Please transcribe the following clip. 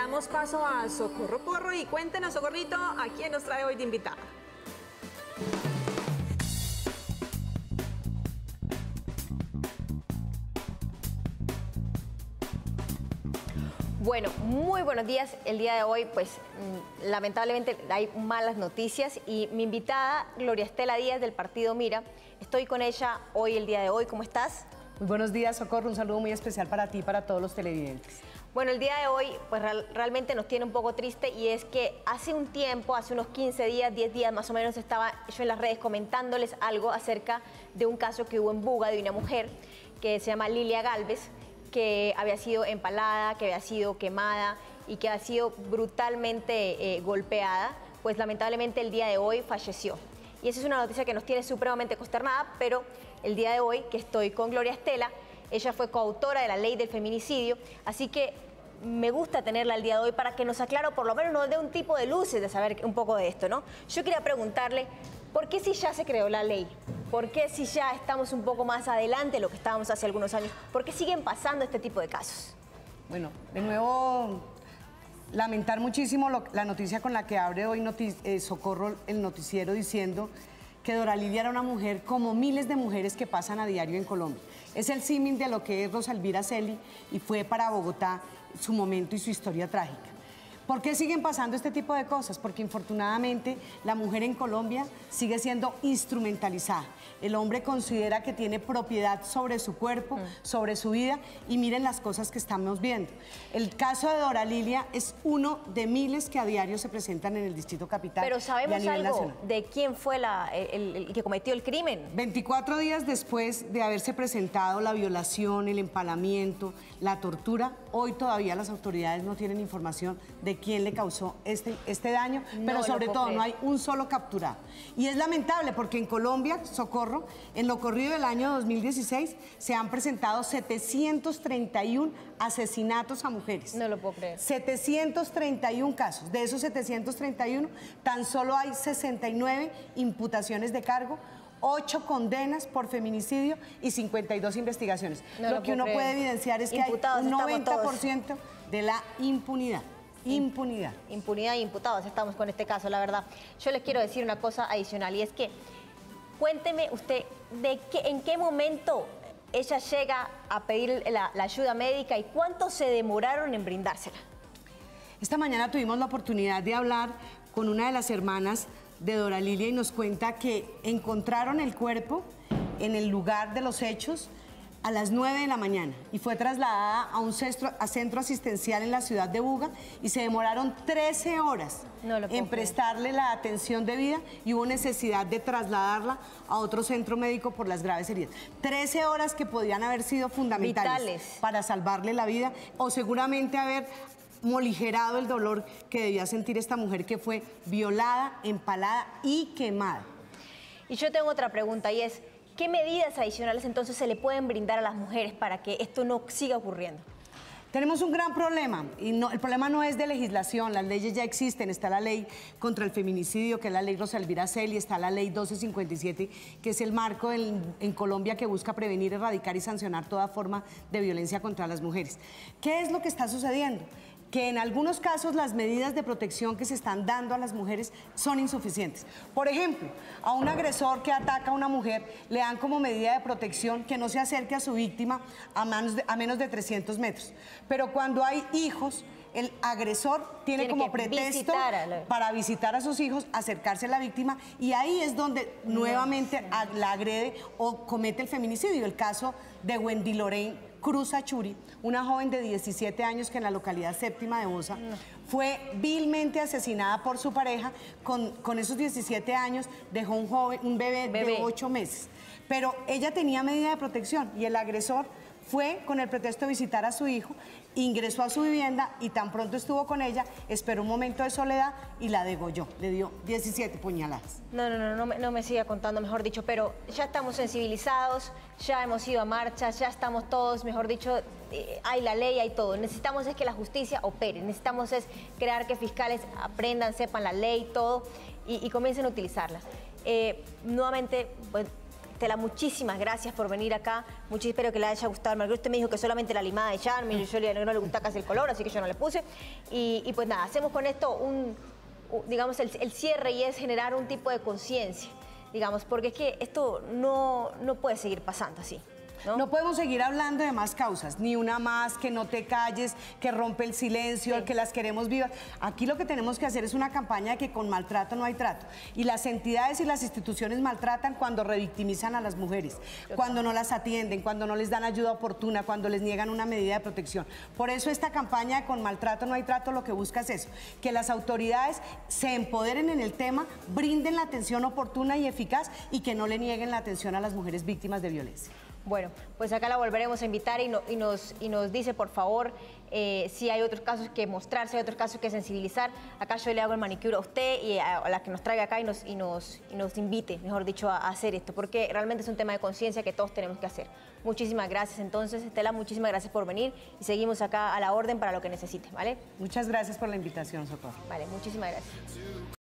damos paso a Socorro Porro y cuéntenos, Socorrito, ¿a quién nos trae hoy de invitada? Bueno, muy buenos días. El día de hoy, pues, lamentablemente hay malas noticias y mi invitada, Gloria Estela Díaz, del partido Mira, estoy con ella hoy, el día de hoy. ¿Cómo estás? Muy buenos días, Socorro. Un saludo muy especial para ti y para todos los televidentes. Bueno, el día de hoy, pues, realmente nos tiene un poco triste y es que hace un tiempo, hace unos 15 días, 10 días más o menos, estaba yo en las redes comentándoles algo acerca de un caso que hubo en Buga de una mujer que se llama Lilia Galvez, que había sido empalada, que había sido quemada y que había sido brutalmente golpeada, pues lamentablemente el día de hoy falleció. Y esa es una noticia que nos tiene supremamente consternada, pero el día de hoy que estoy con Gloria Estela, ella fue coautora de la ley del feminicidio, así que me gusta tenerla el día de hoy para que nos aclare, o por lo menos nos dé un tipo de luces de saber un poco de esto, ¿no? Yo quería preguntarle, ¿por qué si ya se creó la ley? ¿Por qué si ya estamos un poco más adelante de lo que estábamos hace algunos años? ¿Por qué siguen pasando este tipo de casos? Bueno, de nuevo, lamentar muchísimo la noticia con la que abre hoy Socorro el noticiero, diciendo que Dora Lilia era una mujer como miles de mujeres que pasan a diario en Colombia. Es el símil de lo que es Rosa Elvira Celi y fue para Bogotá su momento y su historia trágica. ¿Por qué siguen pasando este tipo de cosas? Porque infortunadamente la mujer en Colombia sigue siendo instrumentalizada. El hombre considera que tiene propiedad sobre su cuerpo, sobre su vida, y miren las cosas que estamos viendo. El caso de Dora Lilia es uno de miles que a diario se presentan en el Distrito Capital. Pero sabemos algo nacional. De quién fue el que cometió el crimen. 24 días después de haberse presentado la violación, el empalamiento, la tortura, hoy todavía las autoridades no tienen información de quién le causó este daño, pero sobre todo no hay un solo capturado. Y es lamentable porque en Colombia, Socorro, en lo corrido del año 2016 se han presentado 731 asesinatos a mujeres. No lo puedo creer. 731 casos. De esos 731, tan solo hay 69 imputaciones de cargo, 8 condenas por feminicidio y 52 investigaciones. Lo que uno puede evidenciar es que hay un 90% de la impunidad. Impunidad. Impunidad e imputados estamos con este caso, la verdad. Yo les quiero decir una cosa adicional y es que cuénteme usted en qué momento ella llega a pedir la ayuda médica y cuánto se demoraron en brindársela. Esta mañana tuvimos la oportunidad de hablar con una de las hermanas de Dora Lilia y nos cuenta que encontraron el cuerpo en el lugar de los hechos a las 9 de la mañana y fue trasladada a un centro asistencial en la ciudad de Buga y se demoraron 13 horas en prestarle la atención debida y hubo necesidad de trasladarla a otro centro médico por las graves heridas. 13 horas que podían haber sido fundamentales para salvarle la vida o seguramente haber moligerado el dolor que debía sentir esta mujer que fue violada, empalada y quemada. Y yo tengo otra pregunta y es, ¿qué medidas adicionales entonces se le pueden brindar a las mujeres para que esto no siga ocurriendo? Tenemos un gran problema y el problema no es de legislación, las leyes ya existen, está la ley contra el feminicidio, que es la ley Rosa Elvira Celi, está la ley 1257, que es el marco en Colombia que busca prevenir, erradicar y sancionar toda forma de violencia contra las mujeres. ¿Qué es lo que está sucediendo? Que en algunos casos las medidas de protección que se están dando a las mujeres son insuficientes. Por ejemplo, a un agresor que ataca a una mujer le dan como medida de protección que no se acerque a su víctima a menos de 300 metros. Pero cuando hay hijos, el agresor tiene como pretexto para visitar a sus hijos, acercarse a la víctima y ahí es donde nuevamente la agrede o comete el feminicidio. El caso de Wendy Lorraine Cruz Achuri, una joven de 17 años que en la localidad séptima de Bosa fue vilmente asesinada por su pareja. Con esos 17 años dejó un bebé de 8 meses. Pero ella tenía medida de protección y el agresor fue con el pretexto de visitar a su hijo, ingresó a su vivienda y tan pronto estuvo con ella, esperó un momento de soledad y la degolló. Le dio 17 puñaladas. No me siga contando, mejor dicho, pero ya estamos sensibilizados, ya hemos ido a marchas, ya estamos todos, mejor dicho, hay la ley, hay todo. Necesitamos es que la justicia opere, necesitamos es crear que fiscales aprendan, sepan la ley, todo, y comiencen a utilizarlas. Nuevamente, pues, Estela, muchísimas gracias por venir acá. Espero que le haya gustado. Margarita, usted me dijo que solamente la limada de Charmy, yo no le gusta casi el color, así que yo no le puse. Y pues nada, hacemos con esto digamos, el cierre, y es generar un tipo de conciencia, digamos, porque es que esto no puede seguir pasando así. No podemos seguir hablando de más causas, ni una más, que no te calles, que rompe el silencio, Sí. que las queremos vivas. Aquí lo que tenemos que hacer es una campaña de que con maltrato no hay trato. Y las entidades y las instituciones maltratan cuando revictimizan a las mujeres, cuando no las atienden, cuando no les dan ayuda oportuna, cuando les niegan una medida de protección. Por eso esta campaña de con maltrato no hay trato lo que busca es eso, que las autoridades se empoderen en el tema, brinden la atención oportuna y eficaz y que no le nieguen la atención a las mujeres víctimas de violencia. Bueno, pues acá la volveremos a invitar y nos dice, por favor, si hay otros casos que mostrar, si hay otros casos que sensibilizar. Acá yo le hago el manicure a usted y a la que nos traiga acá y nos invite, mejor dicho, a hacer esto, porque realmente es un tema de conciencia que todos tenemos que hacer. Muchísimas gracias. Entonces, Estela, muchísimas gracias por venir y seguimos acá a la orden para lo que necesite, ¿vale? Muchas gracias por la invitación, Socorro. Vale, muchísimas gracias.